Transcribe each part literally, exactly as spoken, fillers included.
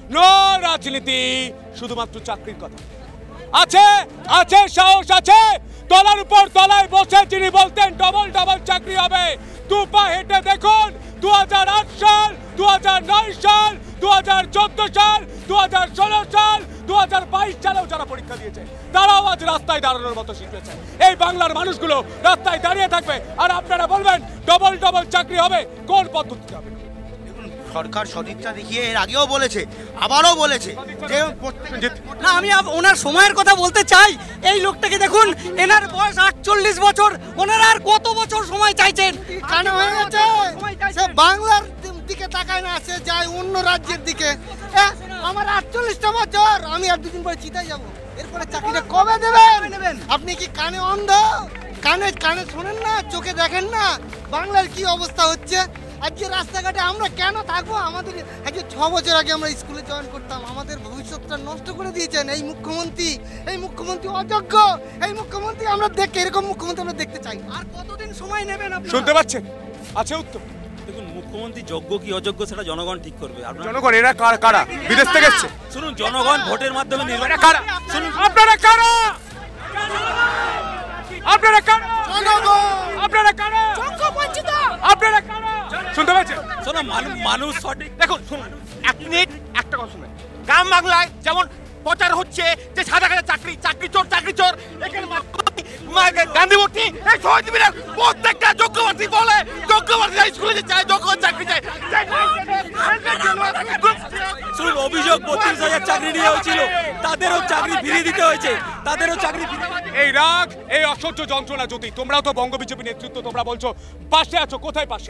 No রাজনীতি, শুধুমাত্র চাকরির কথা। আছে আছে সাহস আছে, তলার উপর তলায় বসে যিনি বলতেন ডবল ডবল চাকরি হবে, দু পা হেঁটে দেখুন দু হাজার আট সাল, দু হাজার নয় সাল, দু হাজার চোদ্দ সাল, দু হাজার ষোলো সাল, দু হাজার বাইশ সালেও যারা পরীক্ষা দিয়েছে তারাও আজ রাস্তায় দাঁড়ানোর মতো শিখেছে। এই বাংলার মানুষগুলো রাস্তায় দাঁড়িয়ে থাকবে আর আপনারা বলবেন ডবল ডবল চাকরি হবে, কোন পদ্ধতিতে হবে? সরকার সদিচ্ছা দেখিয়ে এর আগেও বলেছে, আবারও বলেছে যে না, আমি ওনার সময়ের কথা বলতে চাই। এই লোকটাকে দেখুন, এনার বয়স আটচল্লিশ বছর, ওনারা আর কত বছর সময় চাইছেন? কানে হয়ে গেছে, সে বাংলার দিকে তাকায় না, সে যায় অন্য রাজ্যের দিকে। আমার আটচল্লিশটা বছর, আমি আর দুদিন পরে চিতায় যাবো, এরপরে চাকরিটা কবে দেবেন? আপনি কি কানে অন্ধ? কানে কানে শোনেন না, চোখে দেখেন না বাংলার কি অবস্থা হচ্ছে? আজকে রাস্তাঘাটে আমরা কেন থাকবো? আমাদের আজকে ছ বছর আগে আমরা স্কুলে জয়েন করতাম, আমাদের ভবিষ্যৎটা নষ্ট করে দিয়েছেন এই মুখ্যমন্ত্রী। এই মুখ্যমন্ত্রী অযোগ্য, এই মুখ্যমন্ত্রী আমরা দেখে এরকম মুখ্যমন্ত্রী আমরা দেখতে চাই। আর কতদিন সময় নেবেন? শুনতে পাচ্ছেন? আছে উত্তর? দেখুন, মুখ্যমন্ত্রী যোগ্য কি অযোগ্য সেটা জনগণ ঠিক করবে। জনগণ এরা কারা? বিদেশ থেকে এসেছে। শুনুন, জনগণ ভোটের মাধ্যমে নির্বাচন। কারা? শুনুন, আপনারা কারা? আপনারা কারা? আপনারা কারা? আপনারা কারা? শুনতে পাচ্ছেন? শোনো, মানুষ সঠিক। দেখুন, শুনুন এক মিনিট, একটা কথা শুনুন। গ্রাম বাংলায় যেমন প্রচার হচ্ছে যে সাদা কাটা চাকরি, চাকরি চোর, চাকরি চোর, এখানে গান্ধী মূর্তি, এই সহজীবীরা প্রত্যেকটা যোগ্য প্রার্থী বলে যোগ্য প্রার্থী স্কুলে চায়, যোগ্য চাকরি চায়। শুনুন, অভিযোগ বত্রিশ হাজার চাকরি নিয়ে হয়েছিল, তাদেরও চাকরি ফিরিয়ে দিতে হয়েছে, তাদেরও চাকরি। এই রাগ, এই অসহ্য যন্ত্রণা, যদি তোমরাও তো বঙ্গ বিজেপি নেতৃত্ব, তোমরা বলছো পাশে আছো, কোথায় পাশে?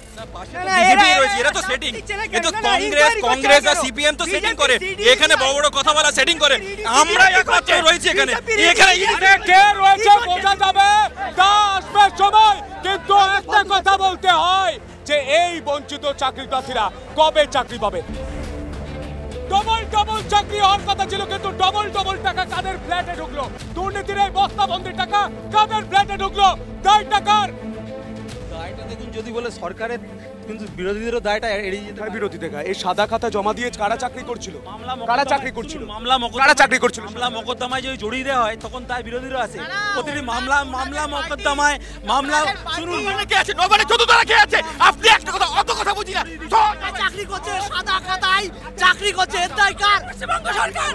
কংগ্রেস আর সিপিএম তো সেটিং করে, এখানে বড় বড় কথা বলা সেটিং করে, আমরা একমাত্র রয়েছি এখানে। এখানে কে রয়েছে বোঝা যাবে, তা আসবে সময়। কিন্তু একটা কথা বলতে হয় যে এই বঞ্চিত চাকরি প্রার্থীরা কবে চাকরি পাবে? ডবল ডবল চাকরি হওয়ার কথা ছিল, কিন্তু ডবল ডবল টাকা কাদের ফ্ল্যাটে ঢুকলো? দুর্নীতির এই বস্তাবন্দির টাকা কাদের ফ্ল্যাটে ঢুকলো? দায় টাকার দায়টা দেখুন, যদি বলে সরকারের, কিন্তু বিরোধীদেরও দায়টা এড়িয়ে যেতে হয়। বিরোধী দেখা এই সাদা খাতা জমা দিয়ে কারা চাকরি করছিল? কারা চাকরি করছিল? মামলা কারা চাকরি করছিল? মামলা মোকদ্দমায় যদি জড়িয়ে দেওয়া হয় তখন তার বিরোধীরা আছে। প্রতিটি মামলা মামলা মোকদ্দমায় মামলা শুনুন, কে আছে? নবানে চতুর্থরা কে আছে? আপনি একটা কথা, অত কথা বুঝি না। চাকরি করছে সাদা খাতায়, চাকরি করছে এর দায় কার? পশ্চিমবঙ্গ সরকার।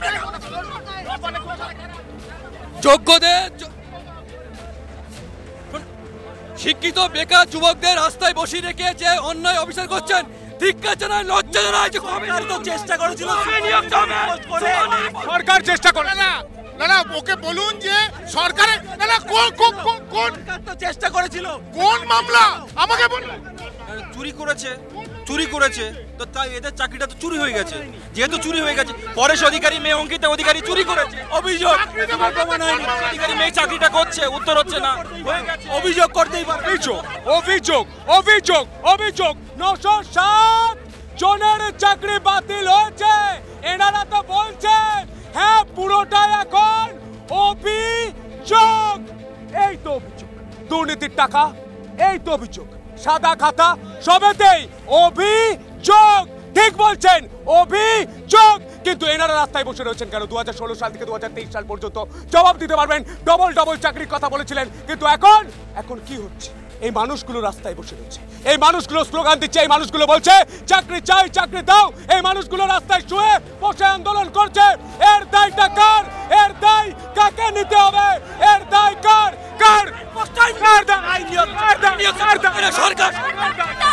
যোগ্যদের শিক্ষিত বেকার যুবকদের রাস্তায় বসিয়ে রেখে যে অন্যায় অবিচার করছেন, ধিক্কার জানায়, লজ্জা জানায়। চেষ্টা করেছিল সরকার, চেষ্টা করে না। না না, ওকে বলুন যে সরকারের, না না, কোন কোন কোন চেষ্টা করেছিল, কোন মামলা আমাকে বলুন। চুরি করেছে, চুরি করেছে তো তাই এদের চাকরিটা তো চুরি হয়ে গেছে। যেহেতু চুরি হয়ে গেছে, পরেশ অধিকারী মেয়ে অঙ্কিতা অধিকারী চুরি করেছে, অভিযোগ। অধিকারী মেয়ে চাকরিটা করছে, উত্তর হচ্ছে না, অভিযোগ করতেই পারে। অভিযোগ অভিযোগ অভিযোগ অভিযোগ নশো সাত জনের চাকরি বাতিল হয়েছে। এনারা তো বলছেন হ্যাঁ পুরোটাই এখন অভিযোগ। এই তো অভিযোগ, দুর্নীতির টাকা, এই তো অভিযোগ, সাদা খাতা, সবেতেই অভিযোগ। ঠিক বলছেন, অভিযোগ। কিন্তু এনারা রাস্তায় বসে রয়েছেন কেন? দু হাজার ষোলো সাল থেকে দু হাজার তেইশ সাল পর্যন্ত জবাব দিতে পারবেন। ডবল ডবল চাকরির কথা বলেছিলেন, কিন্তু এখন এখন কি হচ্ছে? এই মানুষগুলো রাস্তায় বসে রয়েছে, এই মানুষগুলো স্লোগান দিচ্ছে, এই মানুষগুলো বলছে চাকরি চাই, চাকরি দাও। এই মানুষগুলো রাস্তায় শুয়ে বসে আন্দোলন করছে। এর দায়টা কার? এর দায় কাকে নিতে হবে? এর দায় কার? কার? সরকার